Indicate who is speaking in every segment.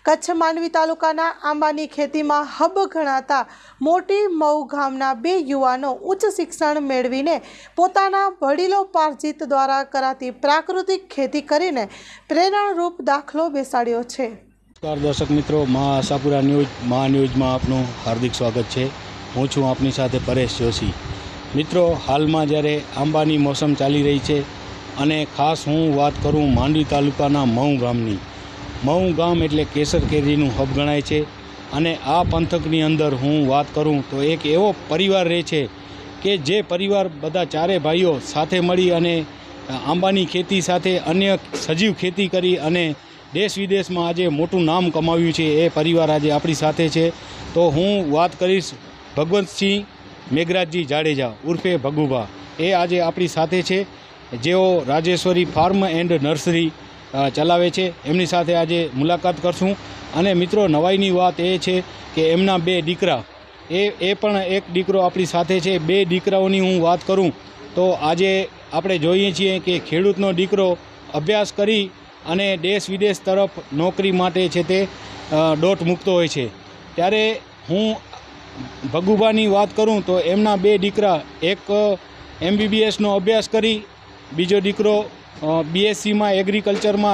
Speaker 1: કચ્છ માંડવી તાલુકાના આંબાની ખેતીમાં હબ ગણાતા મોટી મઉ ગામના બે યુવાનો ઉચ્ચ શિક્ષણ મેળવીને પોતાના વડીલો પાર્જિત દ્વારા કરાતી પ્રાકૃતિક ખેતી કરીને પ્રેરણારૂપ દાખલો બેસાડ્યો છે।
Speaker 2: નમસ્કાર દર્શક મિત્રો, મા આશાપુરા ન્યૂઝમાં આપનું હાર્દિક સ્વાગત છે। હું છું આપની સાથે પરેશ જોશી। મિત્રો, હાલમાં જ્યારે આંબાની મોસમ ચાલી રહી છે અને ખાસ હું વાત કરું માંડવી તાલુકાના મઉ ગામની। મઉ ગામ એટલે કેસર કેરીનું હબ ગણાય છે અને આ પંથકની અંદર હું વાત કરું તો એક એવો પરિવાર રહે છે કે જે પરિવાર બધા ચારે ભાઈઓ સાથે મળી અને આંબાની ખેતી સાથે અન્ય સજીવ ખેતી કરી અને દેશ વિદેશમાં આજે મોટું નામ કમાવ્યું છે। એ પરિવાર આજે આપણી સાથે છે। તો હું વાત કરીશ ભગવંતસિંહ મેઘરાજજી જાડેજા ઉર્ફે ભગુભા। એ આજે આપણી સાથે છે, જેઓ રાજેશ્વરી ફાર્મ એન્ડ નર્સરી ચલાવે છે। એમની સાથે આજે મુલાકાત કરશું। અને મિત્રો, નવાઈની વાત એ છે કે એમના બે દીકરા એ પણ એક દીકરો આપણી સાથે છે। બે દીકરાઓની હું વાત કરું તો આજે આપણે જોઈએ છીએ કે ખેડૂતનો દીકરો અભ્યાસ કરી અને દેશ વિદેશ તરફ નોકરી માટે છે તે દોટ મૂકતો હોય છે। ત્યારે હું ભગુભાની વાત કરું તો એમના બે દીકરા, એક MBBSનો અભ્યાસ કરી, બીજો દીકરો BScમાં એગ્રીકલ્ચરમાં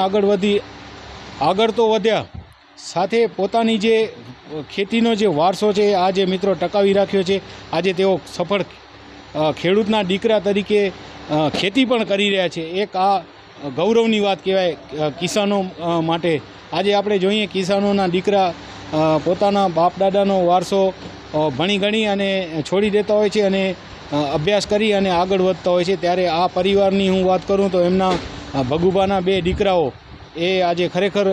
Speaker 2: આગળ તો વધ્યા, સાથે પોતાની જે ખેતીનો જે વારસો છે આજે મિત્રો ટકાવી રાખ્યો છે। આજે તેઓ સફળ ખેડૂતના દીકરા તરીકે ખેતી પણ કરી રહ્યા છે। એક આ ગૌરવની વાત કહેવાય કિસાનો માટે। આજે આપણે જોઈએ કિસાનોના દીકરા પોતાના બાપ દાદાનો વારસો ભણી ગણી અને છોડી દેતા હોય છે અને અભ્યાસ કરી અને આગળ વધતા હોય છે। ત્યારે આ પરિવારની હું વાત કરું તો એમના ભગુભાના બે દીકરાઓ એ આજે ખરેખર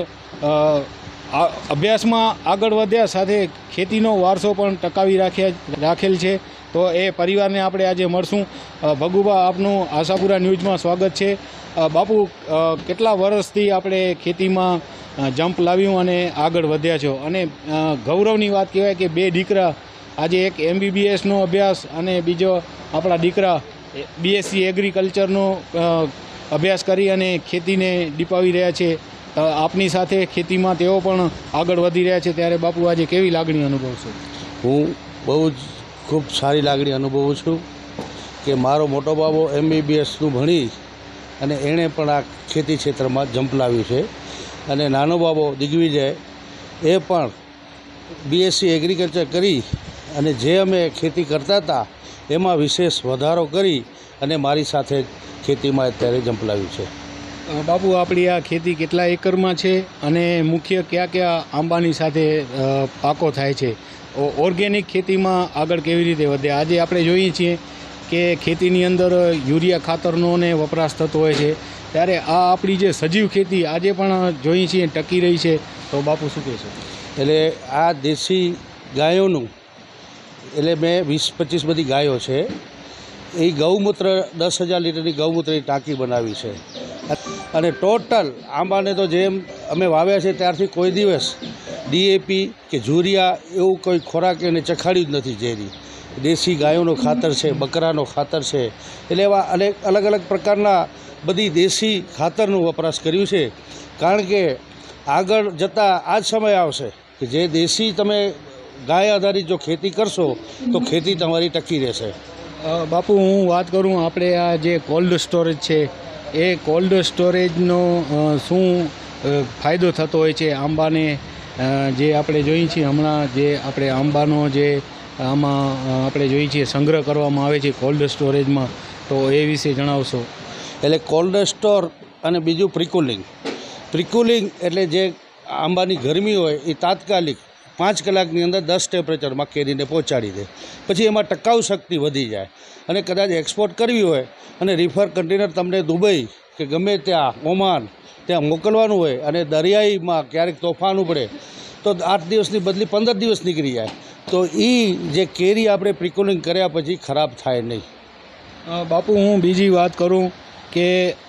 Speaker 2: અભ્યાસમાં આગળ વધ્યા, સાથે ખેતીનો વારસો પણ ટકાવી રાખેલ છે। તો એ પરિવારને આપણે આજે મળશું। ભગુભા, આપનું આશાપુરા ન્યૂઝમાં સ્વાગત છે। બાપુ, કેટલા વર્ષથી આપણે ખેતીમાં જમ્પ લાવ્યું અને આગળ વધ્યા છો, અને ગૌરવની વાત કહેવાય કે બે દીકરા આજે એક MBBSનો અભ્યાસ અને બીજો આપણા દીકરા BSc એગ્રીકલ્ચરનો અભ્યાસ કરી અને ખેતીને દીપાવી રહ્યા છે। આપની સાથે ખેતીમાં તેઓ પણ આગળ વધી રહ્યા છે। ત્યારે બાપુ, આજે કેવી લાગણી અનુભવશો?
Speaker 3: હું બહુ જ ખૂબ સારી લાગણી અનુભવું છું કે મારો મોટો બાબો MBBSનું ભણી અને એણે પણ આ ખેતી ક્ષેત્રમાં જંપ લાવ્યું છે, અને નાનો બાબો દિગ્વિજય એ પણ BSc એગ્રીકલ્ચર કરી અને જે અમે ખેતી કરતા હતા એમાં વિશેષ વધારો કરી અને મારી સાથે ખેતીમાં અત્યારે જંપ લાવ્યું છે।
Speaker 2: બાપુ, આપણી આ ખેતી કેટલા એકરમાં છે અને મુખ્ય કયા આંબાની સાથે પાકો થાય છે? ઓર્ગેનિક ખેતીમાં આગળ કેવી રીતે વધે? આજે આપણે જોઈએ છીએ કે ખેતીની અંદર યુરિયા ખાતરનો ને વપરાશ થતો હોય છે। ત્યારે આ આપણી જે સજીવ ખેતી આજે પણ જોઈએ છીએ ટકી રહી છે। તો બાપુ, શું કહેશો?
Speaker 3: એટલે આ દેશી ગાયોનું, એટલે મેં 20-25 બધી ગાયો છે, એ ગૌમૂત્ર 10,000 લીટરની ગૌમૂત્રની ટાંકી બનાવી છે। અને ટોટલ આંબાને તો જેમ અમે વાવ્યા છે ત્યારથી કોઈ દિવસ DAP કે યુરિયા એવું કોઈ ખોરાક એને ચખાડ્યું જ નથી। ઝેરી દેશી ગાયોનો ખાતર છે, બકરાનો ખાતર છે, એટલે એવા અલગ અલગ પ્રકારના બધી દેશી ખાતરનું વપરાશ કર્યું છે। કારણ કે આગળ જતાં આ જ સમય આવશે કે જે દેશી તમે ગાય આધારિત જો ખેતી કરશો તો ખેતી તમારી ટકી રહેશે।
Speaker 2: બાપુ, હું વાત કરું આપણે આ જે કોલ્ડ સ્ટોરેજ છે એ કોલ્ડ સ્ટોરેજનો શું ફાયદો થતો હોય છે આંબાને? જે આપણે જોઈએ છીએ હમણાં જે આપણે આંબાનો જે આમાં આપણે જોઈએ છીએ સંગ્રહ કરવામાં આવે છે કોલ્ડ સ્ટોરેજમાં, તો એ વિશે જણાવશો?
Speaker 3: એટલે કોલ્ડ સ્ટોર અને બીજું પ્રિકુલિંગ એટલે જે આંબાની ગરમી હોય એ તાત્કાલિક 5 કલાકની અંદર 10 ટેમ્પરેચરમાં કેરીને પહોંચાડી દે, પછી એમાં ટકાઉ શક્તિ વધી જાય અને કદાચ એક્સપોર્ટ કરવી હોય અને રિફર કન્ટેનર તમને દુબઈ કે ગમે ત્યાં ઓમાન ત્યાં મોકલવાનું હોય અને દરિયાઈમાં ક્યારેક તોફાન ઉપડે તો 8 દિવસની બદલી 15 દિવસ નીકળી જાય, તો એ જે કેરી આપણે પ્રિકુલિંગ કર્યા પછી ખરાબ થાય નહીં।
Speaker 2: બાપુ, હું બીજી વાત કરું કે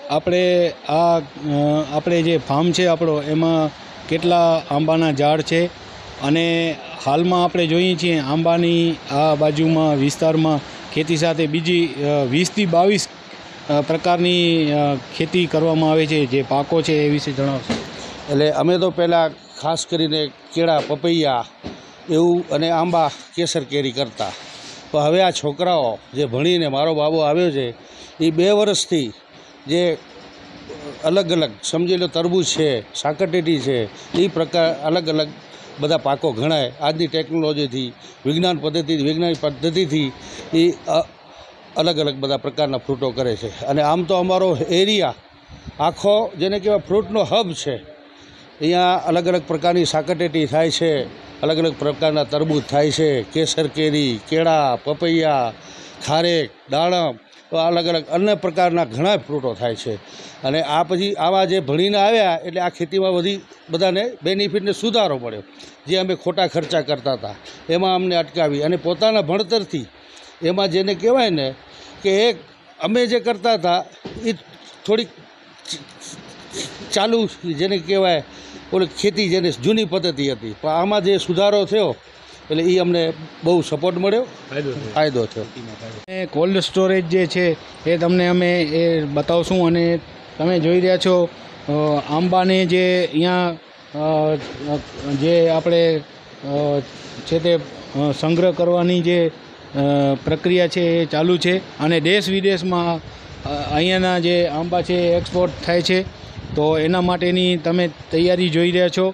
Speaker 2: આપણે જે ફાર્મ છે આપણો, એમાં કેટલા આંબાના ઝાડ છે, અને હાલમાં આપણે જોઈએ છીએ આંબાની આ બાજુમાં વિસ્તારમાં ખેતી સાથે બીજી 20થી 22 પ્રકારની ખેતી કરવામાં આવે છે, જે પાકો છે એ વિશે જણાવશો?
Speaker 3: એટલે અમે તો પહેલાં ખાસ કરીને કેળા પપૈયા એવું અને આંબા કેસર કેરી કરતા. પણ હવે આ છોકરાઓ જે ભણીને મારો બાબો આવ્યો છે એ 2 વર્ષથી જે અલગ અલગ સમજી લો તરબૂચ છે, સાકરટેટી છે, એ પ્રકાર અલગ અલગ બધા પાકો ગણાય આજની ટેકનોલોજીથી વૈજ્ઞાનિક પદ્ધતિથી એ અલગ અલગ બધા પ્રકારના ફ્રૂટો કરે છે. અને આમ તો અમારો એરિયા આખો જેને કહેવાય ફ્રૂટનો હબ છે. અહીંયા અલગ અલગ પ્રકારની સાકરટેટી થાય છે, અલગ અલગ પ્રકારના તરબૂચ થાય છે, કેસર કેરી, કેળા, પપૈયા, ખારેક, દાડમ, અલગ અલગ અન્ય પ્રકારના ઘણા ફ્રૂટો થાય છે. અને આ પછી આવા જે ભણીને આવ્યા એટલે આ ખેતીમાં બધાને બેનિફિટને સુધારો મળ્યો. જે અમે ખોટા ખર્ચા કરતા હતા એમાં અમને અટકાવી અને પોતાના ભણતરથી એમાં જેને કહેવાય ને કે એક અમે જે કરતા હતા એ થોડીક ચાલુ જેને કહેવાય ઓલી ખેતી જેને જૂની પદ્ધતિ હતી, પણ આમાં જે સુધારો થયો એટલે એ અમને બહુ સપોર્ટ મળ્યો, ફાયદો થયો.
Speaker 2: કોલ્ડ સ્ટોરેજ જે છે એ તમને અમે એ બતાવશું. અને તમે જોઈ રહ્યા છો આંબાને જે અહીંયા જે આપણે છે તે સંગ્રહ કરવાની જે પ્રક્રિયા છે એ ચાલુ છે. અને દેશ વિદેશમાં અહીંયાના જે આંબા છે એક્સપોર્ટ થાય છે. તો એના માટેની તમે તૈયારી જોઈ રહ્યા છો.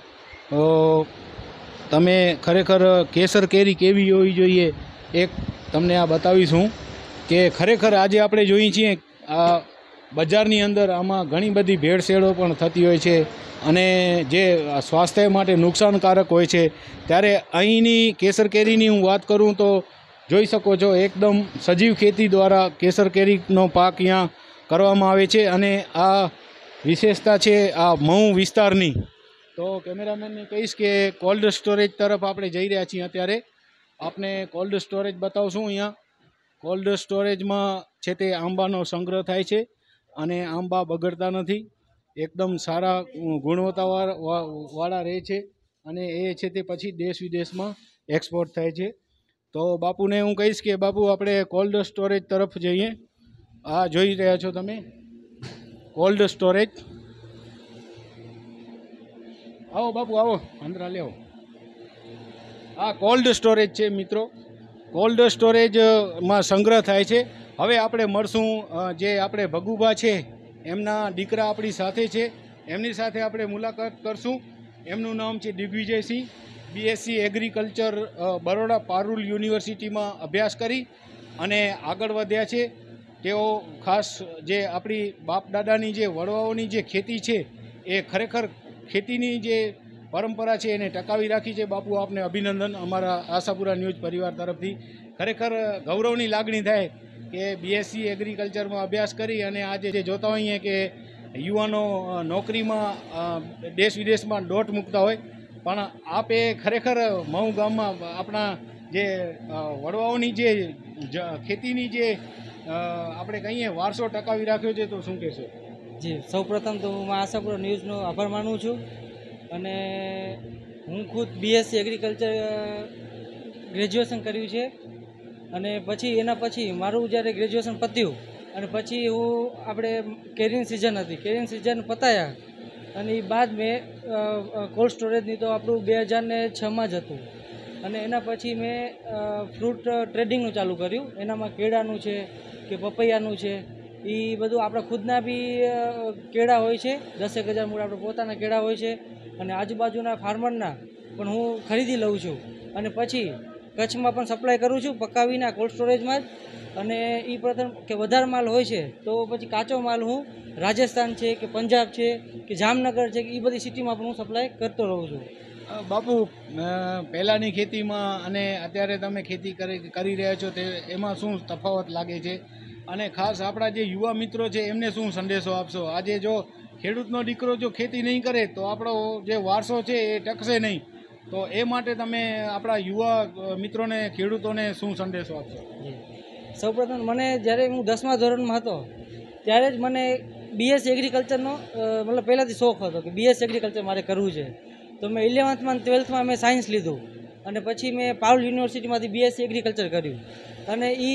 Speaker 2: તમે ખરેખર કેસર કેરી કેવી હોવી જોઈએ એક તમને આ બતાવીશું કે ખરેખર આજે આપણે જોઈએ છીએ આ બજારની અંદર આમાં ઘણી બધી ભેળસેળો પણ થતી હોય છે અને જે સ્વાસ્થ્ય માટે નુકસાનકારક હોય છે. ત્યારે અહીંની કેસર કેરીની હું વાત કરું તો જોઈ શકો છો એકદમ સજીવ ખેતી દ્વારા કેસર કેરીનો પાક અહીંયા કરવામાં આવે છે. અને આ વિશેષતા છે આ મહુ વિસ્તારની. તો કેમેરામેનને કહીશ કે કોલ્ડ સ્ટોરેજ તરફ આપણે જઈ રહ્યા છીએ. અત્યારે આપને કોલ્ડ સ્ટોરેજ બતાવશું. અહીંયા કોલ્ડ સ્ટોરેજમાં છે તે આંબાનો સંગ્રહ થાય છે અને આંબા બગડતા નથી, એકદમ સારા ગુણવત્તાવાળા રહે છે અને એ છે તે પછી દેશ વિદેશમાં એક્સપોર્ટ થાય છે. તો બાપુને હું કહીશ કે બાપુ આપણે કોલ્ડ સ્ટોરેજ તરફ જઈએ. આ જોઈ રહ્યા છો તમે કોલ્ડ સ્ટોરેજ. આવો બાપુ આવો, અંદર લેવો. આ કોલ્ડ સ્ટોરેજ છે મિત્રો. કોલ્ડ સ્ટોરેજમાં સંગ્રહ થાય છે. હવે આપણે મળશું જે આપણે ભગુભા છે એમના દીકરા આપણી સાથે છે, એમની સાથે આપણે મુલાકાત કરશું. એમનું નામ છે દિગ્વિજયસિંહ. બીએસસી એગ્રીકલ્ચર બરોડા પારુલ યુનિવર્સિટીમાં અભ્યાસ કરી અને આગળ વધ્યા છે. તેઓ ખાસ જે આપણી બાપ દાદાની જે વડવાઓની જે ખેતી છે એ ખરેખર ખેતીની જે પરંપરા છે એને ટકાવી રાખી છે. બાપુ આપને અભિનંદન અમારા આશાપુરા ન્યૂઝ પરિવાર તરફથી. ખરેખર ગૌરવની લાગણી થાય કે બીએસસી એગ્રીકલ્ચરમાં અભ્યાસ કરી અને આજે જે જોતા હોઈએ કે યુવાનો નોકરીમાં દેશ વિદેશમાં દોટ મૂકતા હોય, પણ આપે ખરેખર મહુ ગામમાં આપણા જે વડવાઓની જે ખેતીની જે આપણે કહીએ વારસો ટકાવી રાખ્યો છે. તો શું કહેશો?
Speaker 4: જી, સૌપ્રથમ તો હું આશાપુરા ન્યૂઝનો આભાર માનું છું. અને હું ખુદ બીએસસી એગ્રીકલ્ચર ગ્રેજ્યુએશન કર્યું છે અને પછી એના પછી મારું જ્યારે ગ્રેજ્યુએશન પત્યું અને પછી હું આપણે કેરીની સિઝન હતી, કેરીની સિઝન પતાયા અને એ બાદ મેં કોલ્ડ સ્ટોરેજની તો આપણું 2006માં જ હતું. અને એના પછી મેં ફ્રૂટ ટ્રેડિંગનું ચાલુ કર્યું. એનામાં કેળાનું છે કે પપૈયાનું છે, એ બધું આપણા ખુદના બી કેળા હોય છે, 10,000 મૂળ આપણે પોતાના કેળા હોય છે અને આજુબાજુના ફાર્મરના પણ હું ખરીદી લઉં છું. અને પછી કચ્છમાં પણ સપ્લાય કરું છું પકાવીને કોલ્ડ સ્ટોરેજમાં જ. અને એ પ્રથમ કે વધારે માલ હોય છે તો પછી કાચો માલ હું રાજસ્થાન છે કે પંજાબ છે કે જામનગર છે કે એ બધી સિટીમાં પણ હું સપ્લાય કરતો રહું છું.
Speaker 2: બાપુ પહેલાંની ખેતીમાં અને અત્યારે તમે ખેતી કરી રહ્યા છો તે એમાં શું તફાવત લાગે છે? અને ખાસ આપણા જે યુવા મિત્રો છે એમને શું સંદેશો આપશો? આજે જો ખેડૂતનો દીકરો જો ખેતી નહીં કરે તો આપણો જે વારસો છે એ ટકશે નહીં. તો એ માટે તમે આપણા યુવા મિત્રોને ખેડૂતોને શું સંદેશો આપશો?
Speaker 4: સૌપ્રથમ મને જ્યારે હું 10મા ધોરણમાં હતો ત્યારે જ મને બીએસસી એગ્રીકલ્ચરનો મતલબ પહેલાંથી શોખ હતો કે બીએસસી એગ્રીકલ્ચર મારે કરવું છે. તો મેં 11th અને 12thમાં મેં સાયન્સ લીધું અને પછી મેં પારુલ યુનિવર્સિટીમાંથી બીએસસી એગ્રીકલ્ચર કર્યું. અને એ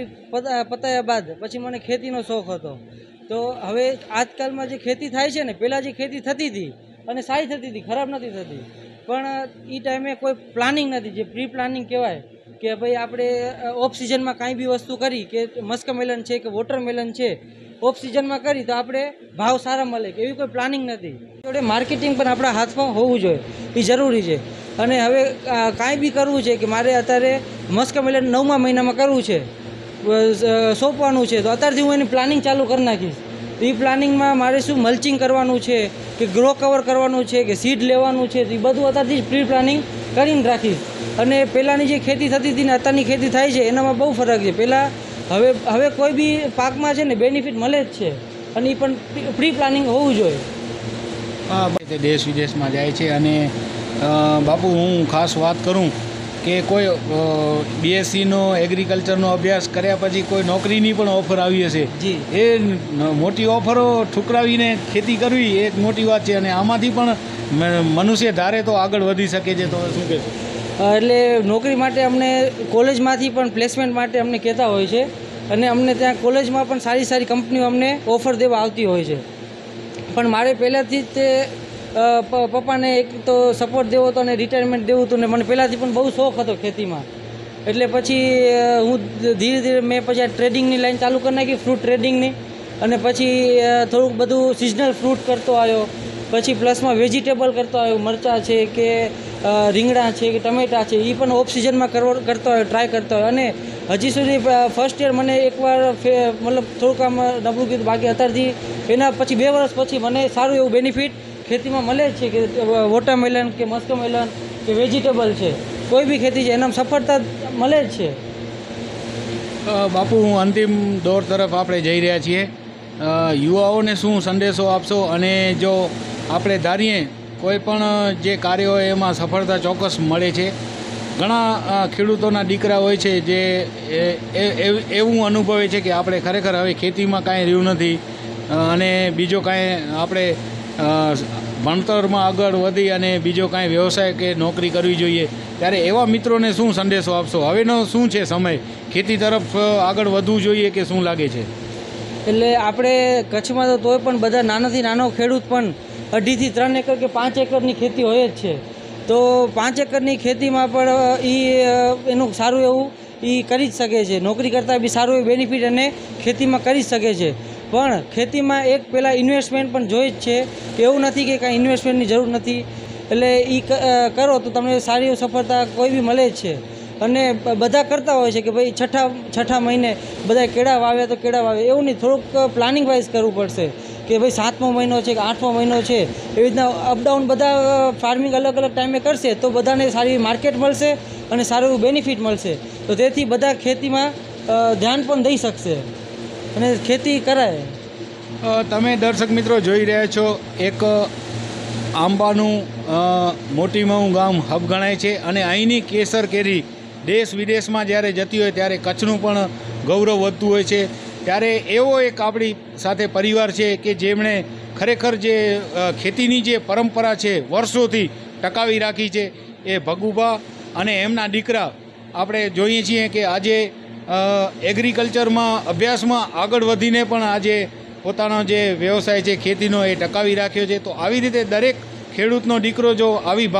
Speaker 4: પતાયા બાદ પછી મને ખેતીનો શોખ હતો. તો હવે આજકાલમાં જે ખેતી થાય છે ને, પહેલાં જે ખેતી થતી હતી અને સારી થતી હતી, ખરાબ નથી થતી. પણ એ ટાઈમે કોઈ પ્લાનિંગ નથી, જે પ્રી પ્લાનિંગ કહેવાય કે ભાઈ આપણે ઓફ સિઝનમાં કાંઈ બી વસ્તુ કરી કે મસ્કમેલન છે કે વોટરમેલન છે ઓફ સિઝનમાં કરી તો આપણે ભાવ સારા મળે કે એવી કોઈ પ્લાનિંગ નથી. જોડે માર્કેટિંગ પણ આપણા હાથમાં હોવું જોઈએ, એ જરૂરી છે. અને હવે કાંઈ બી કરવું છે કે મારે અત્યારે મસ્કમેલન 9મા મહિનામાં કરવું છે, સોંપવાનું છે, તો અત્યારથી હું એની પ્લાનિંગ ચાલુ કરી નાખીશ. એ પ્લાનિંગમાં મારે શું મલ્ચિંગ કરવાનું છે કે ગ્રો કવર કરવાનું છે કે સીડ લેવાનું છે, તો એ બધું અત્યારથી જ પ્રી પ્લાનિંગ કરીને રાખીશ. અને પહેલાંની જે ખેતી થતી હતી ને અત્યારની ખેતી થાય છે એનામાં બહુ ફરક છે. પહેલાં હવે કોઈ બી પાકમાં છે ને બેનિફિટ મળે જ છે, અને એ પણ પ્રી પ્લાનિંગ હોવું જોઈએ.
Speaker 2: તે દેશ વિદેશમાં જાય છે. અને બાપુ હું ખાસ વાત કરું કે કોઈ બીએસસીનો એગ્રીકલ્ચરનો અભ્યાસ કર્યા પછી કોઈ નોકરીની પણ ઓફર આવી હશે,
Speaker 4: જી,
Speaker 2: એ મોટી ઓફરો ઠુકરાવીને ખેતી કરવી એ એક મોટી વાત છે. અને આમાંથી પણ મનુષ્ય ધારે તો આગળ વધી શકે છે. તો શું કહેશો?
Speaker 4: એટલે નોકરી માટે અમને કોલેજમાંથી પણ પ્લેસમેન્ટ માટે અમને કહેતા હોય છે, અને અમને ત્યાં કોલેજમાં પણ સારી સારી કંપનીઓ અમને ઓફર દેવા આવતી હોય છે. પણ મારે પહેલાંથી જ તે પપ્પાને એક તો સપોર્ટ દેવો હતો અને રિટાયરમેન્ટ દેવું હતું, ને મને પહેલાંથી પણ બહુ શોખ હતો ખેતીમાં. એટલે પછી હું ધીરે ધીરે મેં પછી આ ટ્રેડિંગની લાઈન ચાલુ કરી નાખી, ફ્રૂટ ટ્રેડિંગની. અને પછી થોડુંક બધું સિઝનલ ફ્રૂટ કરતો આવ્યો, પછી પ્લસમાં વેજીટેબલ કરતો આવ્યો, મરચાં છે કે રીંગણા છે કે ટમેટાં છે, એ પણ ઓફ સિઝનમાં કરતો આવ્યો, ટ્રાય કરતો આવ્યો. અને હજી સુધી ફર્સ્ટ યર મને એકવાર મતલબ થોડુંક આમ નબળું કીધું, બાકી અત્યારથી એના પછી 2 વર્ષ પછી મને સારું એવું બેનિફિટ ખેતીમાં મળે જ છે. કે વોટરમેલન કે મસ્કમેલન કે વેજીટેબલ છે, કોઈ બી ખેતી છે એનામાં સફળતા મળે જ છે.
Speaker 2: બાપુ હું અંતિમ દોર તરફ આપણે જઈ રહ્યા છીએ. યુવાઓને શું સંદેશો આપશો? અને જો આપણે ધારીએ કોઈ પણ જે કાર્ય હોય એમાં સફળતા ચોક્કસ મળે છે. ઘણા ખેડૂતોના દીકરા હોય છે જે એવું અનુભવે છે કે આપણે ખરેખર હવે ખેતીમાં કાંઈ રહ્યું નથી અને બીજો કાંઈ આપણે ભણતરમાં આગળ વધી અને બીજો કાંઈ વ્યવસાય કે નોકરી કરવી જોઈએ. ત્યારે એવા મિત્રોને શું સંદેશો આપશો? હવેનો શું છે સમય, ખેતી તરફ આગળ વધવું જોઈએ કે શું લાગે છે?
Speaker 4: એટલે આપણે કચ્છમાં તો તોય પણ બધા નાનાથી નાનો ખેડૂત પણ 2.5 થી 3 એકર કે 5 એકરની ખેતી હોય જ છે. તો 5 એકરની ખેતીમાં પણ એનું સારું એવું એ કરી જ શકે છે, નોકરી કરતાં બી સારું એવું બેનિફિટ અને ખેતીમાં કરી જ શકે છે. પણ ખેતીમાં એક પહેલાં ઇન્વેસ્ટમેન્ટ પણ જોઈ જ છે. એવું નથી કે કાંઈ ઇન્વેસ્ટમેન્ટની જરૂર નથી. એટલે એ કરો તો તમને સારી એવી સફળતા કોઈ બી મળે જ છે. અને બધા કરતા હોય છે કે ભાઈ છઠ્ઠા મહિને બધા કેળા વાવ્યા તો કેળા વાવ્યા, એવું નહીં. થોડુંક પ્લાનિંગ વાઇઝ કરવું પડશે કે ભાઈ 7મો મહિનો છે કે 8મો મહિનો છે, એવી રીતના અપડાઉન બધા ફાર્મિંગ અલગ અલગ ટાઈમે કરશે તો બધાને સારી માર્કેટ મળશે અને સારું એવું બેનિફિટ મળશે. તો તેથી બધા ખેતીમાં ધ્યાન પણ દઈ શકશે અને ખેતી કરાય.
Speaker 2: તમે દર્શક મિત્રો જોઈ રહ્યા છો, એક આંબાનું મોટી મઉ ગામ હબ ગણાય છે. અને અહીંની કેસર કેરી દેશ વિદેશમાં જ્યારે જતી હોય ત્યારે કચ્છનું પણ ગૌરવ વધતું હોય છે. ત્યારે એવો એક આપણી સાથે પરિવાર છે કે જેમણે ખરેખર જે ખેતીની જે પરંપરા છે વર્ષોથી ટકાવી રાખી છે, એ ભગુભા અને એમના દીકરા આપણે જોઈએ છીએ કે આજે એગ્રીકલ્ચરમાં અભ્યાસમાં આગળ વધીને પણ આજે પોતાનો જે વ્યવસાય છે ખેતીનો એ ટકાવી રાખ્યો છે. તો આવી રીતે દરેક ખેડૂતનો દીકરો જો આવી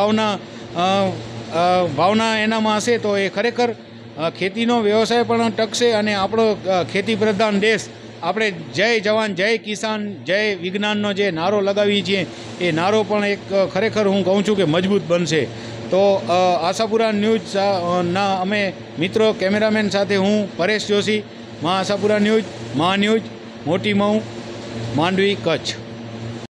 Speaker 2: ભાવના એનામાં હશે તો એ ખરેખર ખેતીનો વ્યવસાય પણ ટકશે. અને આપણો ખેતી પ્રધાન દેશ, આપણે જય જવાન જય કિસાન જય વિજ્ઞાનનો જે નારો લગાવીએ છીએ એ નારો પણ એક ખરેખર હું કહું છું કે મજબૂત બનશે. તો આશાપુરા ન્યૂઝના અમે મિત્રો કેમેરામેન સાથે હું પરેશ જોશી, મહા આશાપુરા ન્યૂઝ, મહા ન્યૂઝ, મોટી મઉ, માંડવી, કચ્છ.